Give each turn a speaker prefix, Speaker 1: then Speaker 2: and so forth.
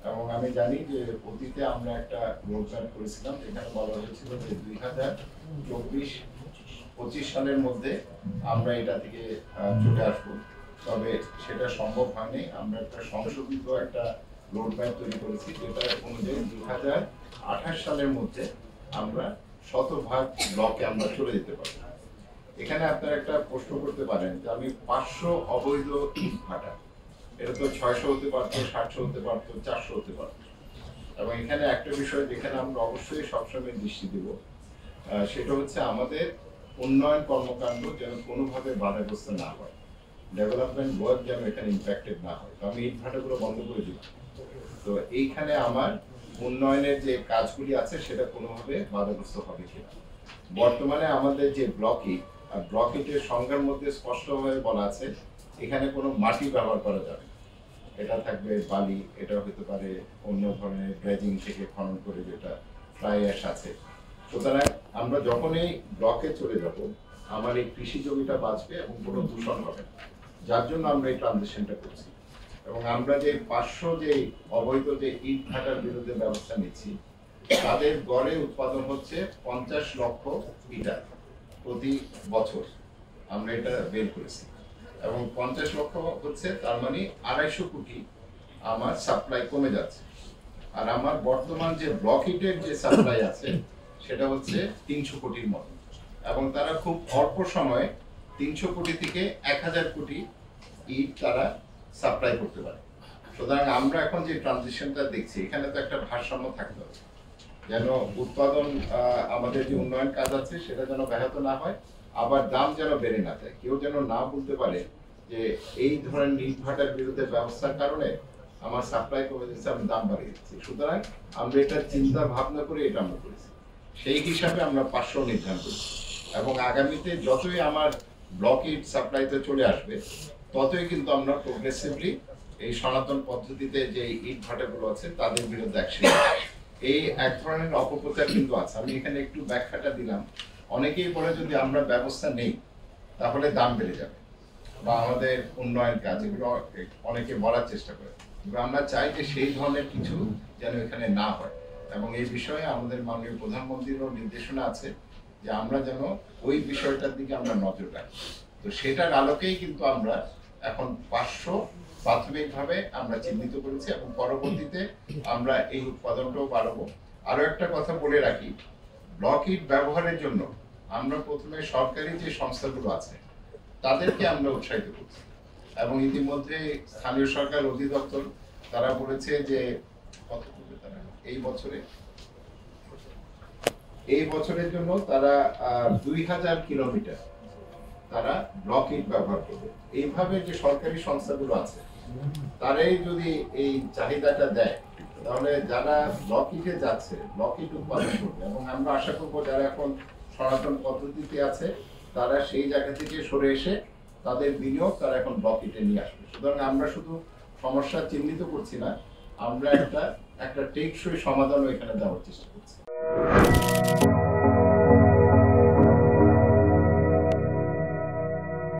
Speaker 1: এবং আমি জানি যে অতীতে আমরা একটা রোডম্যাপ করেছিলাম, যেখানে বলা হয়েছিল যে 2024-25 সালের মধ্যে আমরা এটা থেকে চলে আসবো। তবে সেটা সম্ভব হয়নি। আমরা একটা সংশোধিত একটা রোডম্যাপ তৈরি করেছি, যেটা অনুযায়ী 2028 সালের মধ্যে আমরা 100% ব্লকে আমরা চলে যেতে পারবো। এখানে আপনারা একটা প্রশ্ন করতে পারেন যে আমি 500 অবৈধ ইট ভাটা, এটা তো 600 হতে পারতো, 700 হতে পারতো, 400 হতে পারতো। এবং এখানে একটা বিষয় যেখানে আমরা অবশ্যই সবসময় দৃষ্টি দেব, সেটা হচ্ছে আমাদের উন্নয়ন কর্মকাণ্ড যেন কোনোভাবে বাধাগ্রস্ত না হয়, ডেভেলপমেন্ট ওয়ার্ক যেন এখানে ইম্প্যাক্টেড না হয়। তো আমি ইট ভাটাগুলো বন্ধ করে দিলাম। তো এইখানে আমার উন্নয়নের যে কাজগুলি আছে সেটা কোনোভাবে বাধাগ্রস্ত হবে কিনা। বর্তমানে আমাদের যে ব্লক ইটের সংজ্ঞার মধ্যে স্পষ্টভাবে বলা আছে এখানে কোনো মাটি ব্যবহার করা যাবে, এটা থাকবে বালি, এটা হতে পারে অন্য ধরনের ড্রেজিং থেকে খনন করে যেটা ফ্লাই অ্যাশ আছে। সুতরাং আমরা যখন এই ব্লকে চলে যাব আমার এই কৃষি জমিটা বাঁচবে এবং কোনো দূষণ হবে না, যার জন্য আমরা এই ট্রানজিশনটা করছি। এবং আমরা যে 500 যে অবৈধ যে ইট ভাটার বিরুদ্ধে ব্যবস্থা নিচ্ছি, তাদের গড়ে উৎপাদন হচ্ছে 50 লক্ষ ইটা প্রতি বছর, আমরা এটা বের করেছি। এবং 50 লক্ষ হচ্ছে তার মানে 250 কোটি আমার সাপ্লাই কমে যাচ্ছে। আর আমার বর্তমান যে ব্লক ইটের যে সাপ্লাই আছে সেটা হচ্ছে 300 কোটির মতো, এবং তারা খুব অল্প সময়ে 300 কোটি থেকে 1000 কোটি ইট তারা সাপ্লাই করতে পারে। সুতরাং আমরা এখন যে ট্রানজিশনটা দেখছি এখানে তো একটা ভারসাম্য থাকতে হবে, যেন উৎপাদন আমাদের যে উন্নয়ন কাজ আছে সেটা যেন ব্যাহত না হয়, আবার দাম যেন বেড়ে না যায়। কেউ যেন না বলতে পারে যে এই ধরনের ইট ভাটার বিরুদ্ধে ব্যবস্থার কারণে আমার সাপ্লাই কমে যাচ্ছে, আমি দাম বাড়িয়ে দিচ্ছি। সুতরাং আমরা এটা চিন্তা ভাবনা করে এটা আমরা করেছি, সেই হিসাবে আমরা 500 নির্ধারণ করেছি। এবং আগামীতে যতই আমার ব্লক ইট সাপ্লাইতে চলে আসবে ততই কিন্তু আমরা প্রোগ্রেসিভলি এই সনাতন পদ্ধতিতে যে ইট ভাটাগুলো আছে তাদের বিরুদ্ধে অ্যাকশন। এই এক ধরনের অপপ্রচার কিন্তু আছে, আমি এখানে একটু ব্যাখ্যাটা দিলাম। অনেকেই বলে যদি আমরা ব্যবস্থা নেই তাহলে দাম বেড়ে যাবে বা আমাদের উন্নয়ন কাজ, এগুলো অনেকে বলার চেষ্টা করে, কিন্তু আমরা চাই যে সেই ধরনের কিছু যেন এখানে না হয়। এবং এই বিষয়ে আমাদের মাননীয় প্রধানমন্ত্রীরও নির্দেশনা আছে যে আমরা যেন ওই বিষয়টার দিকে আমরা নজর রাখি। তো সেটার আলোকেই কিন্তু আমরা এখন 500 প্রাথমিকভাবে আমরা চিহ্নিত করেছি এবং পরবর্তীতে আমরা এই উৎপাদনটাও বাড়াবো। আরো একটা কথা বলে রাখি, ব্লক ইট ব্যবহারের জন্য আমরা প্রথমে সরকারি যে সংস্থাগুলো আছে তাদেরকে আমরা উৎসাহিত করছি, এবং ইতিমধ্যে স্থানীয় সরকার অধিদপ্তর তারা বলেছে যে কত করবে তারা এই বছরের জন্য তারা 2000 কিলোমিটার তারা ব্লক ইট ব্যবহার করবে। এইভাবে যে সরকারি সংস্থাগুলো আছে তারাই যদি এই চাহিদাটা দেয় তাহলে যারা ব্লক ইটে যাচ্ছে ব্লক ইট উৎপাদন করবে, এবং আমরা আশা করবো যারা এখন সনাতন পদ্ধতিতে আছে তারা সেই জায়গা থেকে সরে এসে তাদের বিনিয়োগ তারা এখন ব্লক ইটে নিয়ে আসবে। সুতরাং আমরা শুধু সমস্যা চিহ্নিত করছি না, আমরা একটা টেকসই সমাধানও এখানে দেওয়ার চেষ্টা করছি।